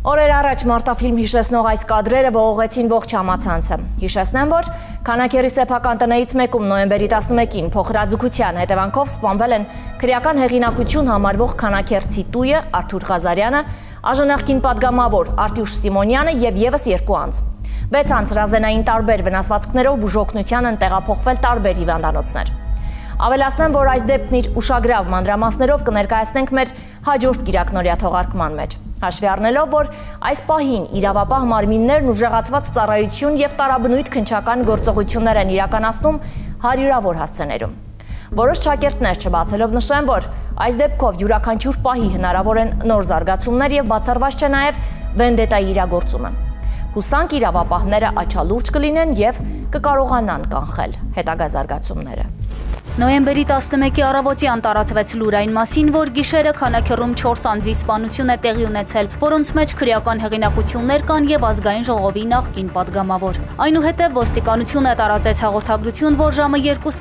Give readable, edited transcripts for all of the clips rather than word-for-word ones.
Օրեր առաջ Մարտաֆիլմ հիշեցնող այս կադրերը ողողեցին ողջ համացանցը։ Հիշեցնեմ, որ Քանաքեռի սեփական տներից մեկում նոյեմբերի 11-ին փոխհրաձգության հետևանքով սպանվել են քրեական հեղինակություն համարվող քանաքեռցի տույը Արթուր Ղազարյանը, ԱԺՆ պատգամավոր Արտուշ Սիմոնյանը եւ եւս 2 անձ։ 6 անձ ռազենային տարբեր վնասվածքներով բուժօգնության են տեղափոխվել տարբեր հիվանդանոցներ։ Ավելացնեմ, որ այս դեպքն իր ուշագրավ մանրամասներով կներկայացնենք մեր հաջորդ կիրակնօրյա թողարկման մեջ։ Հաշվի առնելով, որ այս պահին իրավապահ մարմիններն ուժեղացված ծառայություն եւ տարաբնույթ քննչական գործողություններ են իրականացնում հարյուրավոր հասցեներում։ Որոշ ճակերտներ չբացելով նշեն, որ այս դեպքով յուրաքանչյուր պահի հնարավոր են նոր զարգացումներ եւ բացառված չէ նաեւ վենդետայի իրագործումը։ Հուսանք իրավապահները աչալուրջ կլինեն եւ կկարողանան կանխել հետագա զարգացումները։ Նոյեմբերի 11-ի առավոտյան տարածվեց լուր այն մասին, որ գիշերը Քանաքեռում 4 անձի սպանություն է տեղի ունեցել, որոնց մեջ քրեական հեղինակություններ կան եւ ազգային ժողովի նախկին պատգամավոր։ Այնուհետև ոստիկանությունը տարածեց հաղորդագրություն, որ ժամը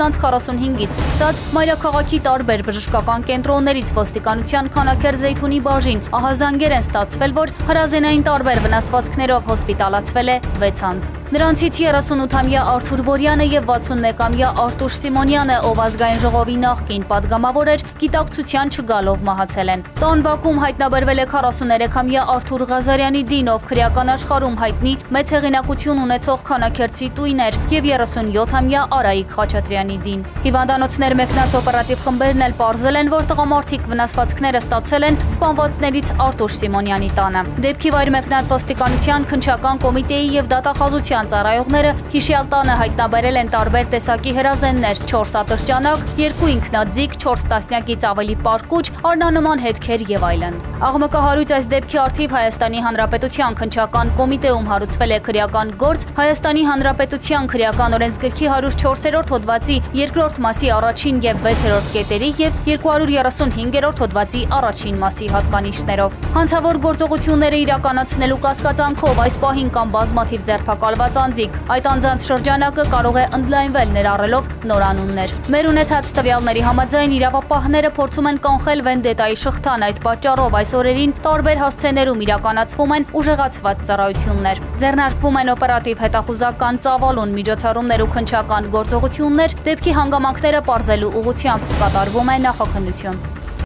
2:45-ից սկսած մայրաքաղաքի տարբեր բժշկական կենտրոններից ոստիկանության Քանաքեռ Զեյթունի բաժին ահազանգեր են ստացվել, որ հրազենային տարբեր վնասվածքներով հոսպիտալացվել է 6 անձ։ Նրանցից 38-ամյա Արթուր Բորյանը եւ 61-ամյա Արտուշ Սիմոնյանը, ով ազգային ժողովի նախկին պատգամավոր էր, գիտակցության չգալով մահացել են։ Տան բակում հայտնաբերվել է 43-ամյա Արթուր Ղազարյանի դին, ով քրեական աշխարհում հայտնի մեծ հեղինակություն ունեցող քանաքեռցի տույն էր, եւ 37-ամյա Արայիկ Խաչատրյանի դին։ Հիվանդանոցներ մեկնած օպերատիվ խմբերն էլ պարզել են, որ տղամարդիկ վնասվածքները ստացել են սպանվածներից Արտուշ Սիմոնյանի տանը։ Դեպքի վայր մեկնած ոստիկանության քննչական կոմիտեի եւ դատախազության ծառայողները հիշյալ տանը հայտնաբերել են տարբեր տեսակի հրազեններ, 4 ատրճանակ, 2 ինքնաձիգ, 4 տասնյակից ավելի պարկուճ, առնանման հետքեր եւ այլն։ Աղմկահարույց այս դեպքի առթիվ Հայաստանի Հանրապետության քննչական կոմիտեում հարուցվել է քրեական գործ Հայաստանի Հանրապետության քրեական օրենսգրքի 104-րդ հոդվածի 2-րդ մասի առաջին եւ 6-րդ կետերի եւ 235-րդ հոդվածի առաջին մասի հատկանիշներով։ Հանցավոր գործողությունները իրականացնելու կասկածանքով այս պահին կան բազմաթիվ ձերբակալված անձիկ։ Այդ անձանց շրջանակը կարող է ընդլայնվել ներառելով նոր անուններ։ Մեր ունեցած տվյալների համաձայն իրավապահները փորձում են կանխել վենդետայի շղթան, այդ պատճառով այս օրերին տարբեր հասցեներում իրականացվում են ուժեղացված ծառայություններ։ Ձեռնարկվում են օպերատիվ հետախուզական ծավալուն միջոցառումներ ու քննչական գործողություններ, դեպքի հանգամանքները պարզելու ուղղությամբ կատարվում է նախաքննություն։